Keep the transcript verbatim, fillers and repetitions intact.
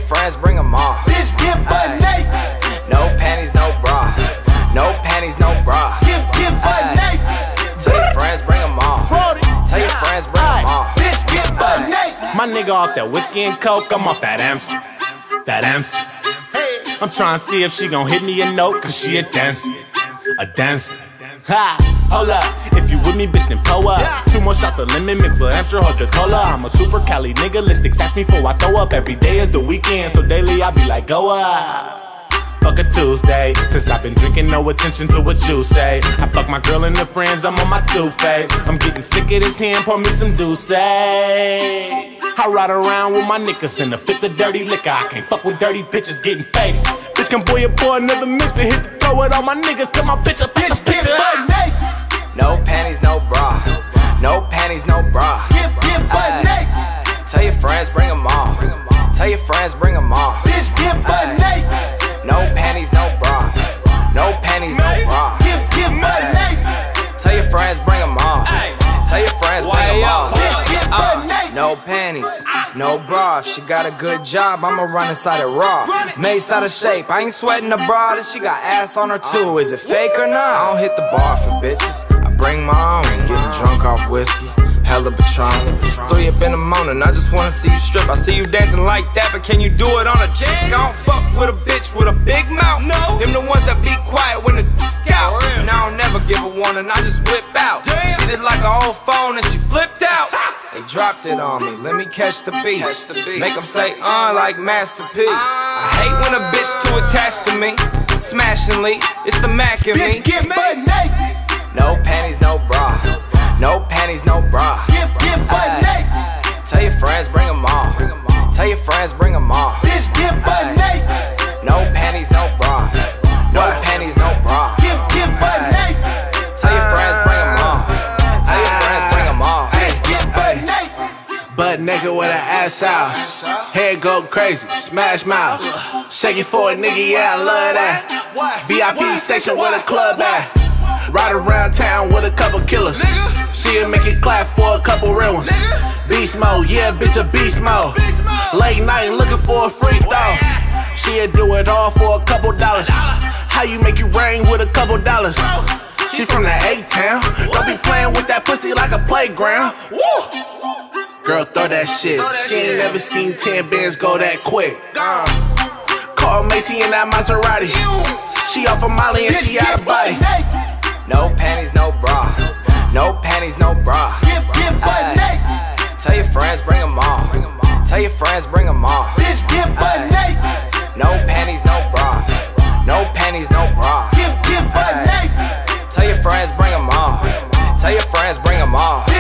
friends, bring them all. Bitch, get butt naked. No panties, no bra. No panties, no bra. Get, get butt naked. Tell your friends, bring them all. Tell your friends, bring them all. Bitch, get butt naked. My nigga off that whiskey and coke, I'm off that Amstel. That Amstel. I'm trying to see if she gon' hit me a note, cause she a dancer. A dancer. Ha! Hold up, if you with me, bitch, then pull up. Two more shots of lemon mixed with Amstel or the cola. I'm a super Cali nigga, lipsticks ask me for I throw up. Every day is the weekend, so daily I be like, go up. Fuck a Tuesday, since I've been drinking, no attention to what you say. I fuck my girl and her friends, I'm on my two-face. I'm getting sick of this hand, pour me some Douce. I ride around with my niggas in the fifth of dirty liquor. I can't fuck with dirty bitches getting faded. Bitch can boy up for another mix and hit the throw it on my niggas. Tell my bitch up, bitch, Get butt naked. No panties, no bra. No panties, no bra. Get, get butt naked. Tell your friends, bring them all. Tell your friends, bring them all. Bitch, get butt naked. No panties, no bra. No panties, no bra. Get, get butt naked. Tell your friends, bring them all. Tell your friends, bring them all. Bitch, get butt naked. No panties, no bra. If she got a good job, I'ma run inside it raw. Mace out of shape, I ain't sweating the bra. That she got ass on her too. Is it fake or not? I don't hit the bar for bitches. I bring my own. Getting drunk off whiskey, hella Patron. It's three up in the morning, I just wanna see you strip. I see you dancing like that, but can you do it on a jet? I don't fuck with a bitch with a big mouth. No, them the ones that be quiet when the d out. And I don't never give a warning, I just whip out. She did like a old phone and she flipped out. They dropped it on me, let me catch the beat. Make them say, uh, like Master P. I hate when a bitch too attached to me. Smashingly, it's the Mac in me. Bitch, get butt naked. No panties, no bra. No panties, no bra. Get, get butt naked. Tell your friends, bring them all. Tell your friends, bring them all. Bitch, get butt naked. No panties, no bra. No panties, no bra. Get, get butt naked. Tell your friends, bring them all. Tell your friends, bring them all. Bitch, get butt naked. butt naked with her ass out. Head go crazy, smash mouth. Shake it for a nigga, yeah, I love that. V I P section where the club at. Ride around town with a couple killers. She'll make it clap for a couple real ones. Beast mode, yeah, bitch, a beast mode. Late night looking for a freak though. She'll do it all for a couple dollars. How you make it rain with a couple dollars? She from the A-town. Don't be playing with that pussy like a playground. Woo! Girl, throw that shit. She ain't never seen ten bands go that quick. Uh. Call Macy in that Maserati. She off of Molly and she out of body. No panties, no bra. No panties, no bra. Get, get butt naked. Tell your friends, bring them all. Tell your friends, bring them all. Bitch, get butt naked. No panties, no bra. No panties, no bra. Get, get butt naked. Tell your friends, bring them all. Tell your friends, bring them all.